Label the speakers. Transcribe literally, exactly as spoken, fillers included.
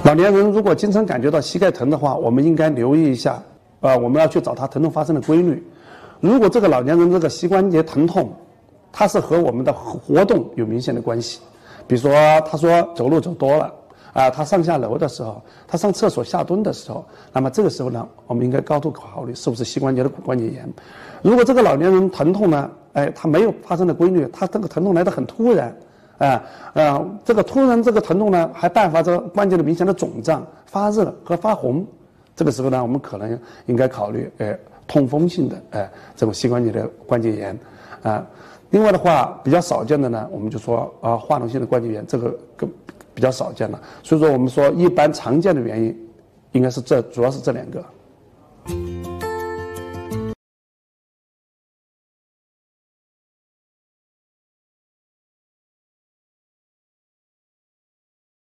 Speaker 1: 老年人如果经常感觉到膝盖疼的话，我们应该留意一下，啊、呃，我们要去找他疼痛发生的规律。如果这个老年人这个膝关节疼痛，它是和我们的活动有明显的关系，比如说他说走路走多了，啊、呃，他上下楼的时候，他上厕所下蹲的时候，那么这个时候呢，我们应该高度考虑是不是膝关节的骨关节炎。如果这个老年人疼痛呢，哎，他没有发生的规律，他这个疼痛来得很突然。啊，呃，这个突然这个疼痛呢，还伴发着关节的明显的肿胀、发热和发红。这个时候呢，我们可能应该考虑，呃，痛风性的，呃，这种膝关节的关节炎，啊、呃。另外的话，比较少见的呢，我们就说啊、呃，化脓性的关节炎，这个更比较少见了。所以说，我们说一般常见的原因，应该是这，主要是这两个。